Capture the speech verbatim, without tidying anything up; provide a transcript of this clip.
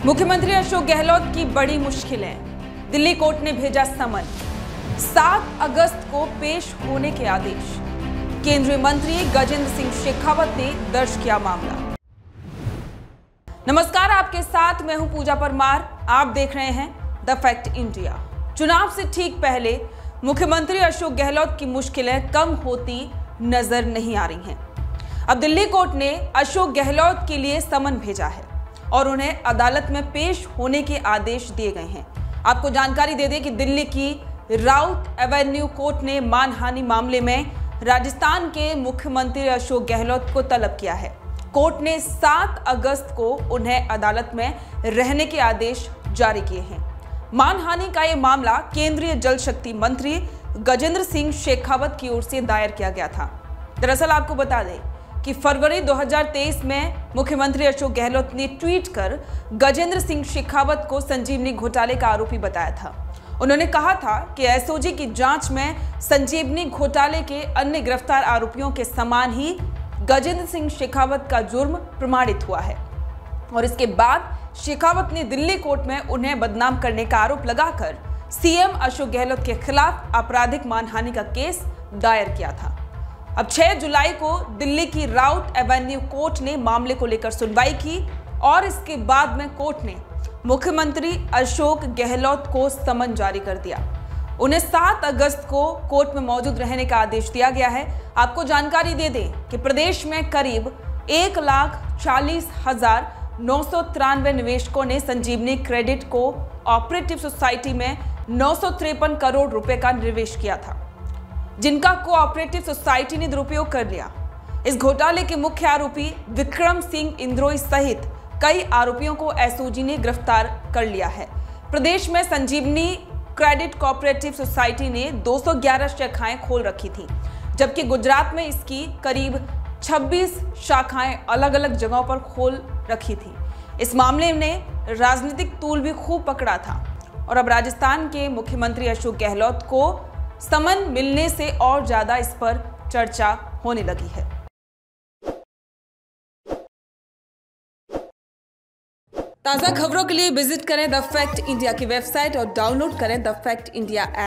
मुख्यमंत्री अशोक गहलोत की बड़ी मुश्किलें। दिल्ली कोर्ट ने भेजा समन। सात अगस्त को पेश होने के आदेश। केंद्रीय मंत्री गजेंद्र सिंह शेखावत ने दर्ज किया मामला। नमस्कार, आपके साथ मैं हूं पूजा परमार। आप देख रहे हैं द फैक्ट इंडिया। चुनाव से ठीक पहले मुख्यमंत्री अशोक गहलोत की मुश्किलें कम होती नजर नहीं आ रही हैं। अब दिल्ली कोर्ट ने अशोक गहलोत के लिए समन भेजा है और उन्हें अदालत में पेश होने के आदेश दिए गए हैं। आपको जानकारी दे दें कि दिल्ली की राउत एवेन्यू कोर्ट ने मानहानि मामले में राजस्थान के मुख्यमंत्री अशोक गहलोत को तलब किया है। कोर्ट ने सात अगस्त को उन्हें अदालत में रहने के आदेश जारी किए हैं। मानहानि का यह मामला केंद्रीय जल शक्ति मंत्री गजेंद्र सिंह शेखावत की ओर से दायर किया गया था। दरअसल आपको बता दें कि फरवरी दो हज़ार तेईस में मुख्यमंत्री अशोक गहलोत ने ट्वीट कर गजेंद्र सिंह शेखावत को संजीवनी घोटाले का आरोपी बताया था। उन्होंने कहा था कि एसओजी की जांच में संजीवनी घोटाले के अन्य गिरफ्तार आरोपियों के समान ही गजेंद्र सिंह शेखावत का जुर्म प्रमाणित हुआ है और इसके बाद शेखावत ने दिल्ली कोर्ट में उन्हें बदनाम करने का आरोप लगाकर सीएम अशोक गहलोत के खिलाफ आपराधिक मानहानि का केस दायर किया था। अब छह जुलाई को दिल्ली की राउत एवेन्यू कोर्ट ने मामले को लेकर सुनवाई की और इसके बाद में कोर्ट ने मुख्यमंत्री अशोक गहलोत को समन जारी कर दिया। उन्हें सात अगस्त को कोर्ट में मौजूद रहने का आदेश दिया गया है। आपको जानकारी दे दें कि प्रदेश में करीब एक लाख चालीस हजार नौ सौ तिरानवे निवेशकों ने Sanjivani credit cooperative society में नौ सौ तिरपन करोड़ रुपए का निवेश किया था, जिनका कोऑपरेटिव सोसाइटी ने दुरुपयोग कर लिया। इस घोटाले के मुख्य आरोपी विक्रम सिंह इंद्रोई सहित कई आरोपियों को एसओजी ने गिरफ्तार कर लिया है। प्रदेश में संजीवनी क्रेडिट कोऑपरेटिव सोसाइटी ने दो सौ ग्यारह शाखाएं खोल रखी थी, जबकि गुजरात में इसकी करीब छब्बीस शाखाएं अलग अलग जगहों पर खोल रखी थी। इस मामले ने राजनीतिक तूल भी खूब पकड़ा था और अब राजस्थान के मुख्यमंत्री अशोक गहलोत को समन मिलने से और ज्यादा इस पर चर्चा होने लगी है। ताजा खबरों के लिए विजिट करें द फैक्ट इंडिया की वेबसाइट और डाउनलोड करें द फैक्ट इंडिया ऐप।